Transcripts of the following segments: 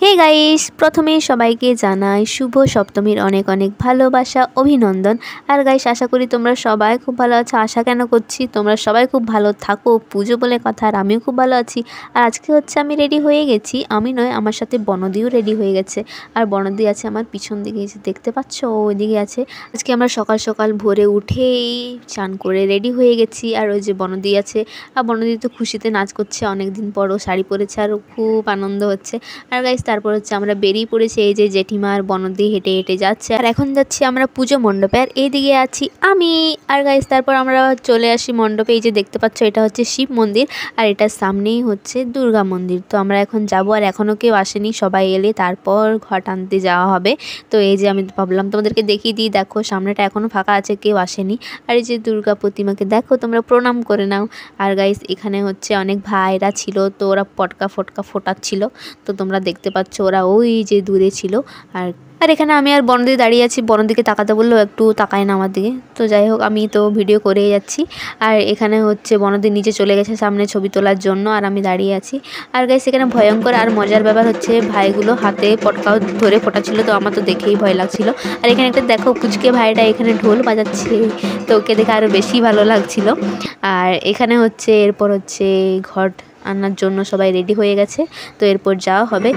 Hey guys, প্রথমেই সবাইকে জানাই শুভ সপ্তমীর অনেক অনেক ভালোবাসা, অভিনন্দন। আর গাইস, আশা করি তোমরা সবাই খুব ভালো আছো। আশা কেন করছি, তোমরা সবাই খুব ভালো থাকো, পুজো বলে কথা। আর আমিও খুব ভালো আছি। আর আজকে হচ্ছে আমি রেডি হয়ে গেছি, আমি নয়, আমার সাথে বনদিও রেডি হয়ে গেছে। আর বনদি আছে আমার পিছন দিকে, দেখতে পাচ্ছ, ওইদিকে আছে। আজকে আমরা সকাল সকাল ভোরে উঠেই চান করে রেডি হয়ে গেছি। আর ওই যে বনদি আছে, আর বনদি তো খুশিতে নাচ করছে, অনেকদিন পরও শাড়ি পরেছে আর খুব আনন্দ হচ্ছে। আর গাইস, তারপর হচ্ছে আমরা বেরিয়ে পড়েছি। এই যে জেঠিমা আর বনদি হেঁটে হেঁটে যাচ্ছে, আর এখন যাচ্ছি আমরা পুজো মণ্ডপে। আর এইদিকে আছি আমি। আর গাইস, তারপর আমরা চলে আসি মণ্ডপে। এই যে দেখতে পাচ্ছ, এটা হচ্ছে শিব মন্দির, আর এটার সামনেই হচ্ছে দুর্গা মন্দির। তো আমরা এখন যাব, আর এখনও কেউ আসেনি, সবাই এলে তারপর ঘট আনতে যাওয়া হবে। তো এই যে আমি ভাবলাম তোমাদেরকে দেখিয়ে দিই, দেখো সামনেটা এখনও ফাঁকা আছে, কেউ আসেনি। আর এই যে দুর্গা প্রতিমাকে দেখো, তোমরা প্রণাম করে নাও। আর গাইস, এখানে হচ্ছে অনেক ভাইরা ছিল, তো ওরা পটকা ফটকা ফোটাচ্ছিল। তো তোমরা দেখতে পাচ্ছ, ওরা ওই যে দূরে ছিল। আর এখানে আমি আর বনদি দাঁড়িয়ে আছি, বনদিকে তাকাতে বললো, একটু তাকায় না আমার দিকে। তো যাই হোক, আমি তো ভিডিও করেই যাচ্ছি। আর এখানে হচ্ছে বনদি নিচে চলে গেছে সামনে ছবি তোলার জন্য, আর আমি দাঁড়িয়ে আছি। আর গাইস, এখানে ভয়ঙ্কর আর মজার ব্যাপার হচ্ছে, ভাইগুলো হাতে পটকাও ধরে ফোটাচ্ছিল, তো আমার তো দেখেই ভয় লাগছিল। আর এখানে একটা দেখো, কুচকে ভাইটা এখানে ঢোল বাজাচ্ছে, তো ওকে দেখে আরও বেশি ভালো লাগছিল। আর এখানে হচ্ছে এরপর হচ্ছে ঘট আনার জন্য সবাই রেডি হয়ে গেছে, তো এরপর যাওয়া হবে।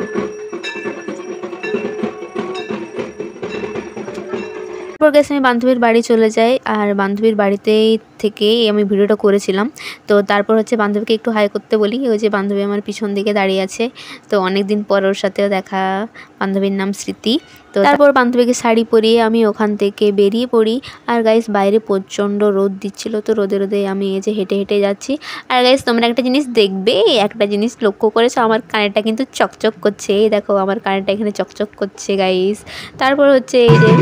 তারপর গেছে আমি বান্ধবীর বাড়ি চলে যাই, আর বান্ধবীর বাড়িতেই থেকেই আমি ভিডিওটা করেছিলাম। তো তারপর হচ্ছে বান্ধবীকে একটু হাই করতে বলি, ওই যে বান্ধবী আমার পিছন দিকে দাঁড়িয়ে আছে। তো অনেক দিন পর ওর সাথেও দেখা। বান্ধবীর নাম স্মৃতি। তো তারপর বান্ধবীকে শাড়ি পরিয়ে আমি ওখান থেকে বেরিয়ে পড়ি। আর গাইস, বাইরে প্রচণ্ড রোদ দিচ্ছিল, তো রোদে রোদে আমি এই যে হেঁটে হেঁটে যাচ্ছি। আর গাইস, তোমরা একটা জিনিস দেখবে, একটা জিনিস লক্ষ্য করেছো, আমার কানেরটা কিন্তু চকচক করছে। এই দেখো, আমার কানেরটা এখানে চকচক করছে গাইস। তারপর হচ্ছে এই যে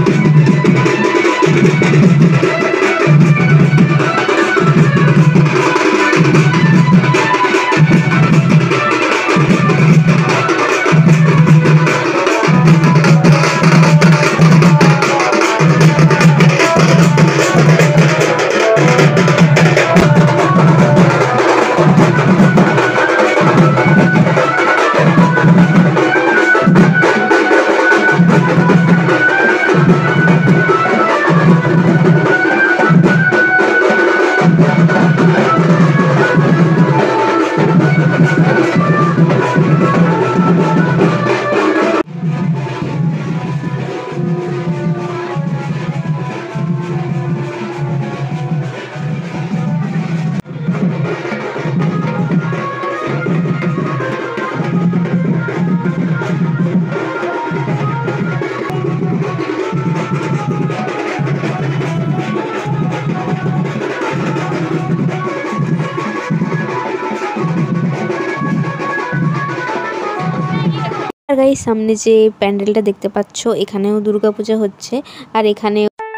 গাইস, সামনে যে প্যান্ডেলটা দেখতে পাচ্ছ, এখানেও দুর্গাপূজা হচ্ছে। আর এখানে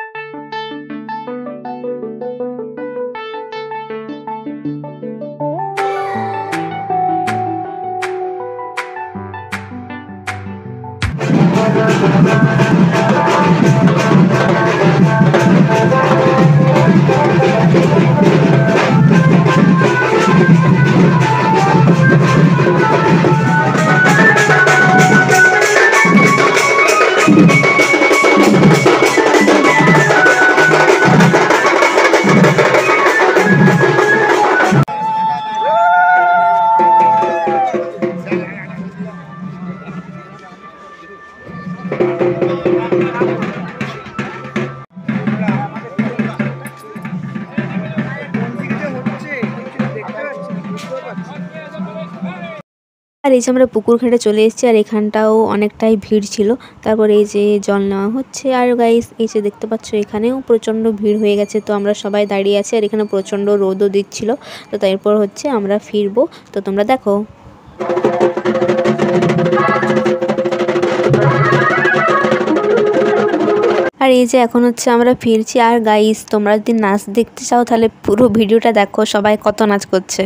আর এই যে আমরা পুকুর ঘাটে চলে এসেছি, আর এখানটাও অনেকটাই ভিড় ছিল। তারপর এই যে জল নেওয়া হচ্ছে। আর গাইস, এই যে দেখতে পাচ্ছ, এখানেও প্রচণ্ড ভিড় হয়ে গেছে, তো আমরা সবাই দাঁড়িয়ে আছি। আর এখানে প্রচণ্ড রোদও দিচ্ছিল। তো তারপর হচ্ছে আমরা ফিরবো, তো তোমরা দেখো। আর এই যে এখন হচ্ছে আমরা ফিরছি। আর গাইস, তোমরা যদি নাচ দেখতে চাও, তাহলে পুরো ভিডিওটা দেখো, সবাই কত নাচ করছে।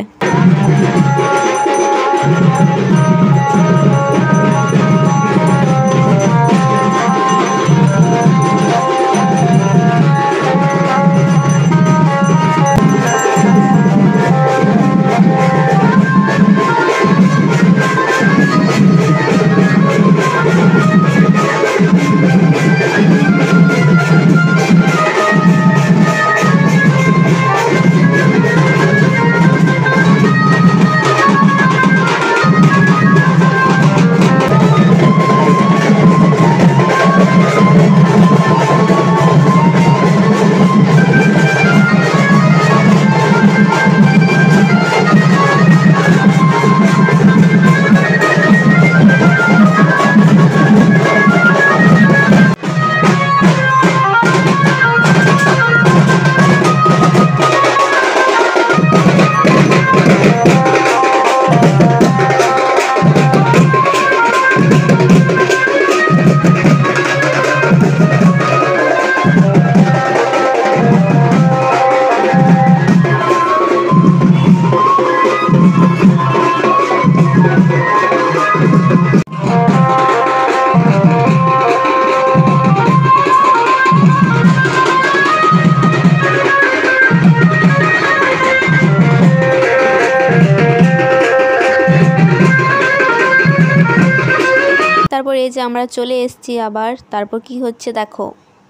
তারপর এই যে আমরা চলে এসেছি আবার। তারপর কি হচ্ছে দেখো।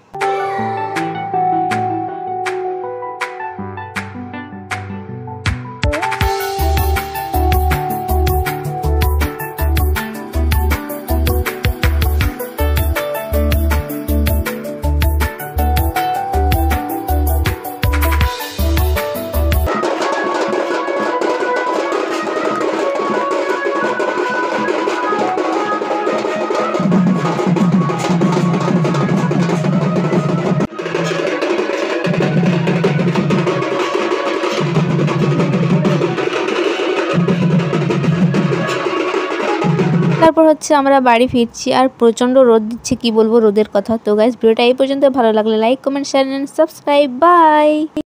তারপর হচ্ছে আমরা বাড়ি ফিরছি আর প্রচণ্ড রোদ দিচ্ছে, কি বলবো রোদের কথা। তো গাইস ভিডিওটা এই পর্যন্ত, ভালো লাগলে like comment share and subscribe. By.